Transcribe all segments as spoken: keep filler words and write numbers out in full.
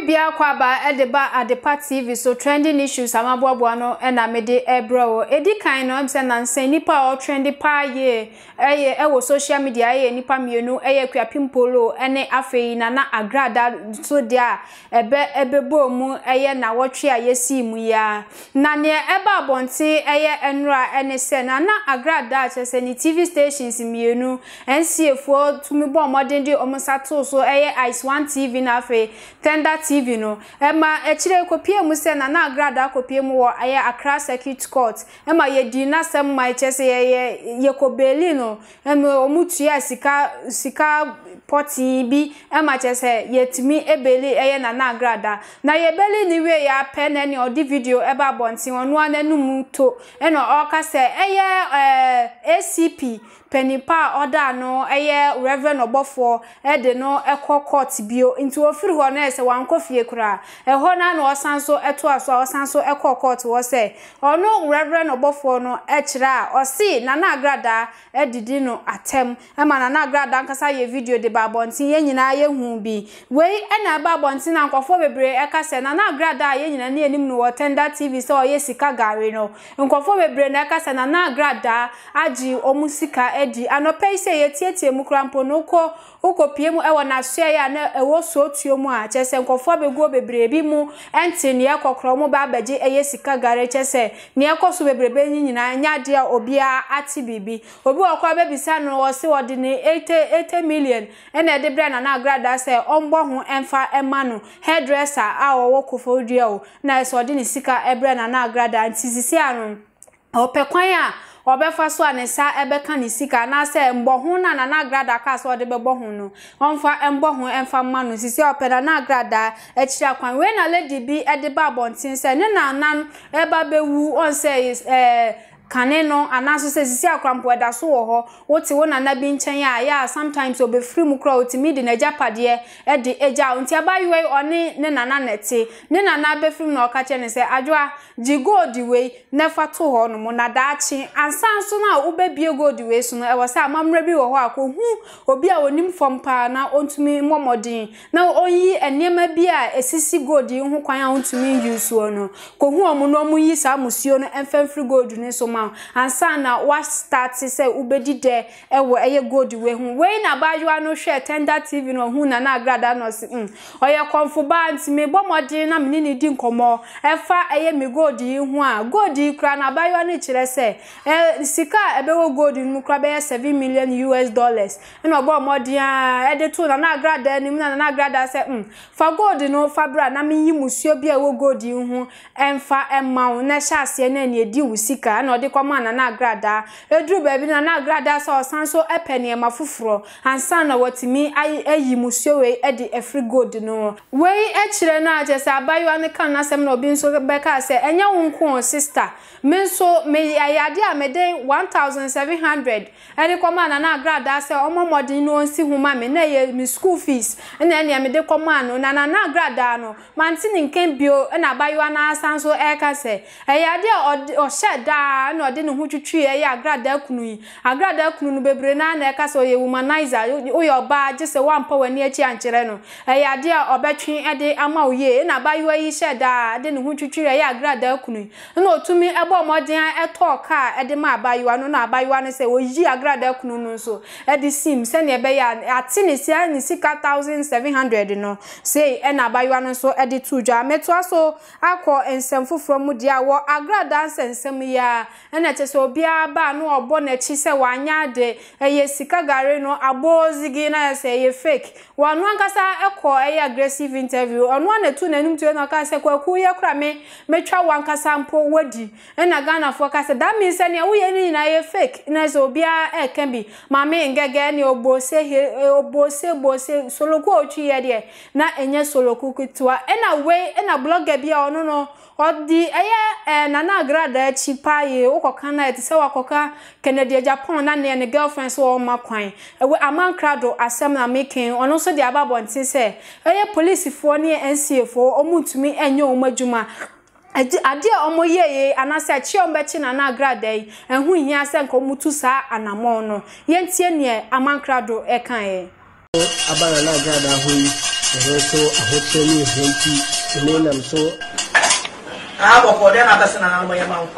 bia kwaba edeba adepa T V so trending issues amaboabo no e na mede ebro edi kan no mse na nsan nipa o trendy pa ye eye e wo social media ye nipa mienu eye kwapimpolo ene afei na na agrada so dia ebe ebebo mu eye na wotwe ayesi mu ya na ne eba bonte eye enra ene se na na agrada chese ni T V stations mienu ensefo tumi bo modern di omusato so eye Ice One T V na afei Tender T V no ema echire kopie mu se na na agrada kopie mu wo aye Accra Circuit Court ema ye di na sem mai chese ye ye kobeli no ema omutua sika sika poti bi ema chese yetimi ebeli eye na na agrada na ye beli ni we ya pen any odi video eba bonti onu ananum to ena oka se eye eh A C P penipa oda no eye Reverend Obofo e de no ekọ court bio nti ofiri ho na ese wankofie kura e ho na na osanso eto aso osanso ekọ court wo se ono Reverend Obofo no e kira osi na na agrada edidi no atem e ma na na agrada nkasa ye video de babonti ye nyina ye hu bi wei e na babonti na nkofo bebre e ka se na na agrada ye nyina na enim no Tender T V so ye sika gare no nkofo bebre na e ka se na na agrada agi omusika edi anope se ye tietie mu krampo no ko ukopie mu e wona so ya na e wo so tuo mu a chese nkofo begu bebre bi mu enti ne ekokro mu ba baje eye sika gare chese ne ekoso bebrebe nyina nya de obia ati bibi obi okwa be bisa no wo se wodi ne eighty million ena de bra na na agrada se ombo ho emfa ema no hairdresser a wo kofo dua o na so de ne sika ebra na na agrada anti sisi anu opekwan a obefa so anesa ebeka ni sika na se mbohu na na agrada ka so de bebohu no onfa embohu emfa manu sisi opeda na agrada echira kwan we na lady bi ede ba bontin se ne na nan eba bewu on say eh kaneno anaso se sisi akrampo eda so wo ho wote wo na na bi nchen ya ya sometimes obe free mu kra otimi de na japade e de eja nti abayiwe oni ne nana nete ne nana be free na okache ne se adwa ji gold we nefa to ho no mo na daachi ansanso na wo be bie gold we so no e wo se amamra bi wo ho akohu obi a onim fompa na ontumi momodin na onyi enema bi a esisi gold hu kwan a ontumi use no kohu omo no mu yi sa musio no emfa free gold ne so ansa na wa start say ubedi de ewo eye gold we hu we na bajuwa no hwe Tender T V no hu na na agrada no se mm oye konfo ba nti me bomode na me ni di nkomo efa eye me gold yi hu a gold yi kra na bajuwa no kire se e sika ebewo gold nu kra be seven million U S dollars na bomode a e de to na na agrada ni na na agrada se mm fa gold no fa bra na me yi musuo bi a wo gold yi hu emfa emma na sha ase na ni edi wusika na de kwama na na agrada edru baby na na agrada so sanso epene mafufuro ansa na watimi ayi musuo we e de free gold no we e kire na agese abayo an kan na sem na obi nso beka se enya wonko sister me so me ayade a me de one thousand seven hundred ene kwama na na agrada se omomodin no onsi huma me na ye me school fees na ene me de kwama no na na agrada no mantini nken bio na abayo an sanso e ka se ayade o sheda na ode ne hu twitwi e ya agrada kunu yi agrada kunu no bebre na na e ka so ye womanizer o yo ba je se wampa wani achi ankere no e ya de obetwe e de ama oye na bayo yi sheda de ne hu twitwi e ya agrada kunu yi na otumi ebo modin e to ka e de ma bayo no na abayo ne se oyi agrada kunu no so e de sim se ne e be ya atini sia ni sika seven hundred no say e na bayo no so e de tuja meto aso akọ ensem from dia wo agrada nsensem ya ena chese obia ba no obo na chi se wanya de eye sika gare no abozigi na se eye fake wanu ankasa ekọ eye aggressive interview onu na tu nanum tu na ka se kwaku ye kra me metwa wankasa mpo wadi ena Ghana fo ka se that means ne wo ye ni na ye fake na se obia e kan bi mama ngege ne obose he obose bose soloku otwi ye de na enye soloku kitwa ena we ena blogger bia onu no odi eye na na agrada chipa ye ukoka na eti se wakoka Kennedy Japan na ne girlfriend so ma kwan ewe amankrado asem na making ono so de ababontin se eye police fo ne N C A fo omutumi enye omadwuma ade omo yeye anase chi ombechi na na agrada yi enhu hia se nko mutu sa anamon no yentie ne amankrado ekan ye abana na agrada ho yi so ahokyere ni henti ene nam so ah boko de na tasana na mo yema wo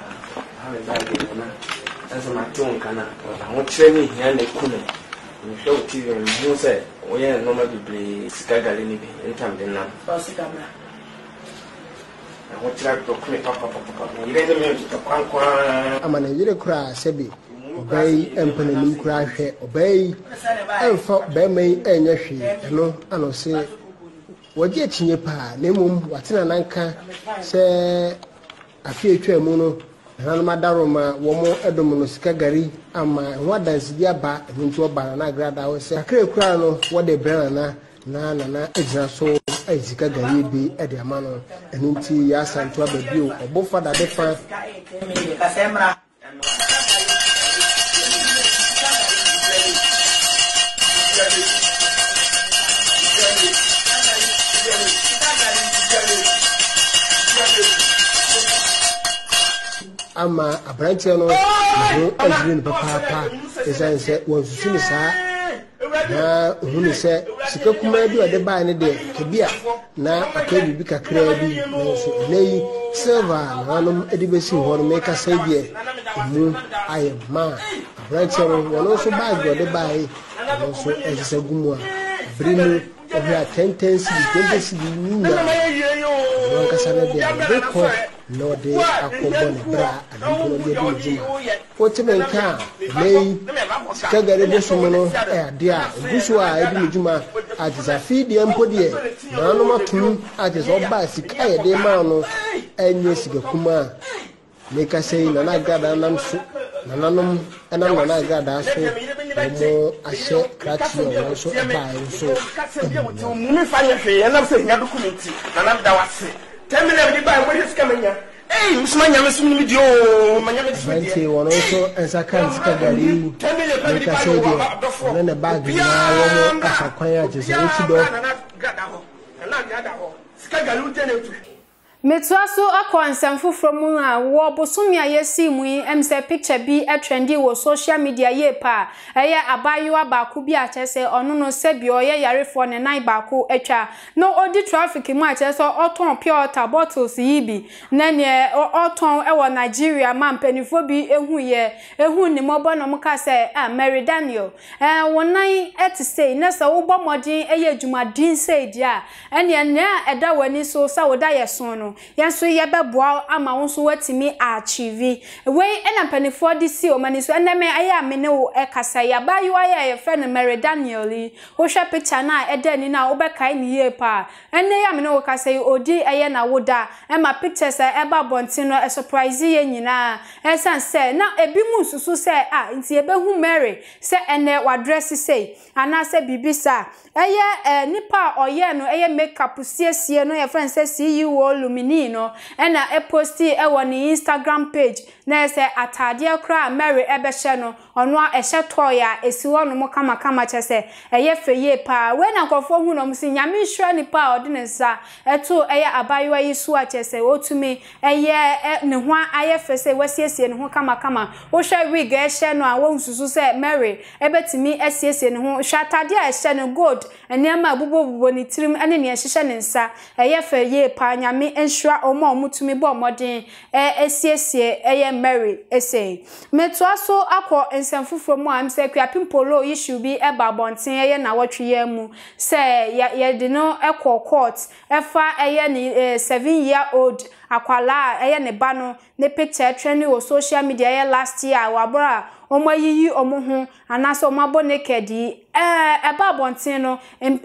as my tongue kana ahokyere ni hia na kunu ni hwe T V mu se oye normal bible sikagale ni bi entam de nam so sikabla ahokyere to kunu papa papa ire ne me to kwankwa amana yire kura sebi obai empanani kura hwe obai emfa bai mai enye hwe no ano se waje chinye pa nemum watena nanka se afi etwa mu no na ma daroma wo mo edom no sikagari ama ho dansi dia ba nti oba na grada wo se akra kura no wo de brana na na na na ejira so sikagari bi e de ama no nti ya santo ababio obofa da de fa ama abranche no no adrin papa papa esan se wonsusu ni saa na hunu se sika kuma bi ode ba ne de kebia na akabi bi kakra bi nso nei silver na no edibesi ho no make say bi mu aye ma abranche no wono so bag ode ba yi no so ezisa gumu a brinu obia ten ten cedi twenty cedi ni na no kasa na de ko no de akobone bra adiko de de juma fotimenka lei kagare bo somono e ade a gusu a edi juma atiza feed empo de na no matum atiza oba sika ye de ma no enye siga kuma meka sei na na gada nam so na nanom enam na na gada so mo ahye krati o so ba so mu mi fa ye hwe ye nam se nya dokumenti na nam da wase ten minutes di ba mo his kamenya eh musmanya mesum ni dio manya me disudi Venti wono so ensa kan sikagari meka sei de na na bag na wo mo kasa kwan ya je se uchi do gada ho na gada ho sikagari utene tu Metwaso akwansam fufro mu a wo bosumi ayesi mu emse picture bi e trendy wo social media ye pa eye abayo abaku bi a chese onu no sebi oye yarefo ne nine baako etwa no odi traffic mu a chese oton pure water bottles yi bi na ne oton e wo Nigeria man penifo bi ehu ye ehu ni mobo no muka se ah Mary Daniel eh wonan et say na se wo bomodin eye adwumadin say dia ene na eda wani so sa woda yeson no yanso yebeboa ama wonso watimi achieve we ena penifo di si o mani so ena me aya amene wo ekasa ya ba yo aya ye friend Mary Daniel li wo hwa picture na eda ni na wo be kai ni ye pa ena ya amene wo kasa yi odi eye na woda ema pictures e eba bontin no e surprise ye nyina ensan se na ebi mu susu se ah nti ebehu Mary se ene wa dress say ana se bibisa eye nipa oye no eye makeup siesie no ye friend se C E O Lumini no ena e posti e woni Instagram page na se atade akra Mary ebehye no ono a ehye toya esi wono mo kama kama chese eye feye pa we na nkofo hu no msi nyame hwra nipa odinesa eto eye abayo yi so a chese otumi eye ne ho aye fese wasiesie ne ho kama kama wo hwe wig ehye no a wo nsusu se Mary ebetimi asiesie ne ho hwa atade a ehye no gold enema abubo bubo ni tirim ene ne ehye ne nsa eye feye pa nyame enhwra omo omutumi bo modin e esiesie eye Mary ese metwaso akọ ensamfufro mu am se kwapimpolo issue bi e ba bonten eye na wotwe mu se ye de no ekọ court efa eye ni seven year old akwala eye ne ba no ne picture trending o social media eye last year wabra omo yiyi omo hu anaso omo aboneked eh eba bonten no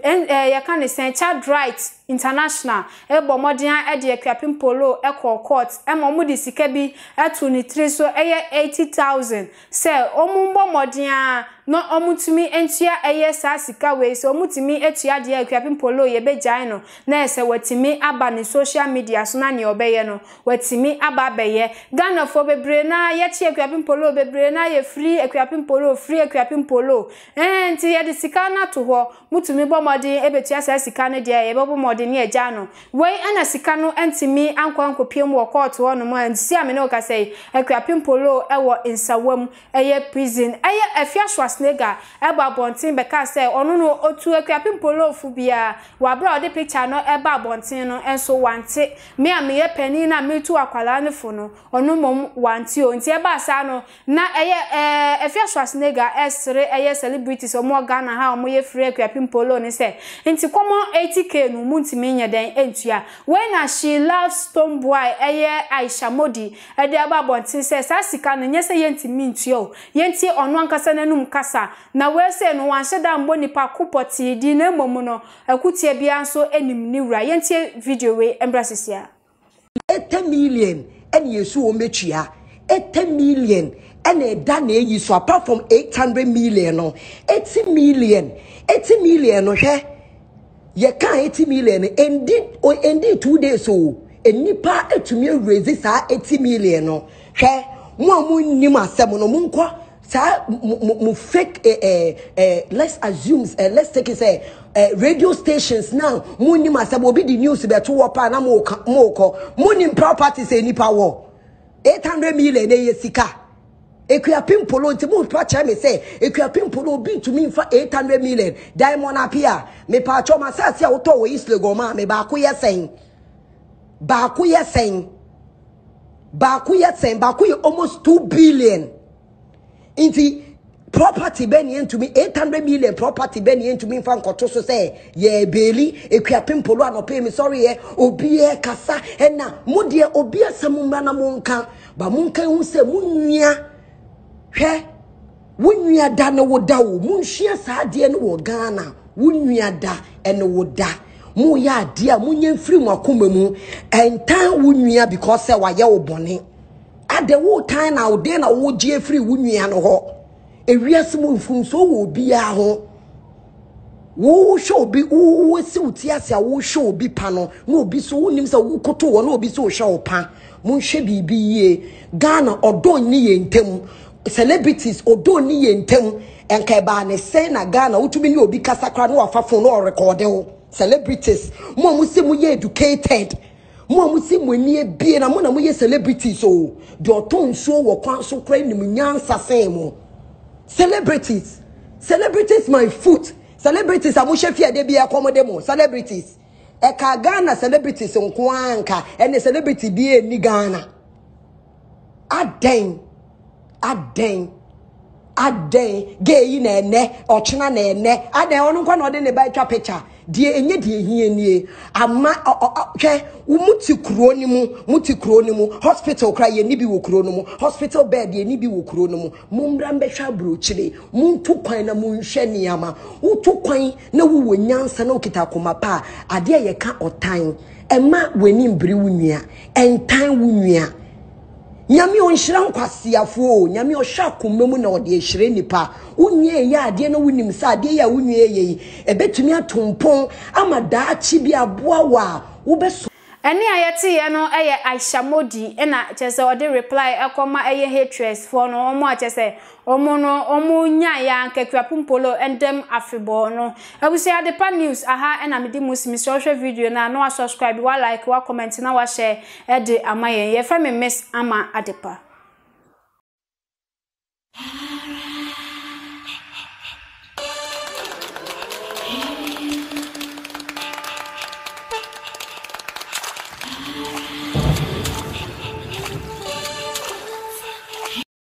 ye kan ne sen child rights international e bo modern e de kwapimpolo ekọ court e mo mu di sika bi etu ni three so eye eighty thousand se omo bo modern no omutumi entua eye sa sika we so omutumi etua de kwapimpolo ye bejai no na ese watimi aba ni social media so na ne obeye no watimi aba beye Ghana fo bebre na ye tie kwapimpolo bebre na ye free ekwapimpolo free ekwapimpolo eh nti ye de sika na to ho mutumi bo modern ebetua sa sika ne de ye bo modern ne eja no we ana sika no entimi ankwa ankopiem wo court ho no mo ansi amene o ka sei ekwapimpolo ewo insawam eye prison eye afia Schwarzenegger eba bontin beka say ono no otu akuapim polo fu bia wa bra ode picture no eba bontin no enso wante me a me ye pani na me tu akwala ne fu no ono mom wante o nti eba sa no na eye eh efia Schwarzenegger esre eye celebrities omo Ghana ha omo ye free akuapim polo ne say nti komo eighty k no munti me nya den entua when she loves Stone Boy eye Aisha Modi e de aba bontin say sa sika no nyese yenti mintuo yenti ono ankasa nanum kasa na we say no wan sheda mbo nipa kopoti di na momu no akutie bia so enim ni wura yenti video we embrasisia eighty million ene yesu o metua eighty million ene da na eyi so apart from eight hundred million no eighty million eighty million no hwe ye kan eighty million indeed o indeed two days so enipa etumi raise sa eighty million no hwe mo amun nim asem no munko sa mu fake eh eh eh let's assume uh, let's take it say uh, radio stations now mo nim asem obi the news be to wopa na mo mo ko mo nim properties enipa wo eight hundred million e yesika ekuapim polo nti mo pa cha me say ekuapim polo bi to me for eight hundred million diamond apia me pa cho ma sa sia wo to wo Islegom ma me ba ko yesen ba ko yesen Baku yet Baku almost two billion. Inti property beni into me eight hundred million property beni into me fan kotoso say ye beli ekuapim polo no pay me sorry eh obi e kasa ena modie obi asamumba na monka ba monka hu se munua hwe wunua da no woda wo munhia sa de no wo Ghana wunua da ene woda mu ya dia munye mfiri mu akoma mu entan wunua because say waye obone ade wo tan na ode na wo gie free wunua no ho ewiase mu mfum so wo bia ho wo show bi wo si utiase wo show bi pa no na obi so wonim say wo koto wo na obi so show pa mu hwe bibi ye Ghana odo ni ye ntem celebrities odo ni ye ntem enka ba ne say na Ghana utumi ni obi kasakra no afafo no record ho celebrities mo mu se mu ye educated mo mu se mu ni ebie na mo na mo ye celebrities so do ton so wo kwan so kra ni mu nyansa sen mo celebrities celebrities my foot celebrities amu chefia de bia komode mo celebrities e ka Ghana celebrities nko anka ene celebrity bia ni Ghana aden aden aden gay na ene ochena na ene aden onu kwa na ode ne ba twa picture die enye die hie nie ama hwe umuti kuro ni mu muti kuro ni mu hospital kra ye ni bi wo kuro no mu hospital bed ye ni bi wo kuro no mu mumra mbehwa brochire muntu kwan na munhwe niama utu kwan na wo wonyansa na okita koma pa ade ye ka otan ema weni mbiri wunua entan wunua nyame onhyira nkwasiafo nyame ohwa komemu na ode ehire nipa unye ya ade na wunim sa ade ya unye ye ebetumi atompon ama daachi bi aboa wa wo beso eni ayeti ye no eye Aisha Modi ena chese ode reply ekoma eye haters for no omo achese omo no omo nya ya nkekuapum polo endem afebo no abusi Adepa news aha ena medi musimi social video na no subscribe wa like wa comment na wa share e de amaye ye fa me miss ama Adepa.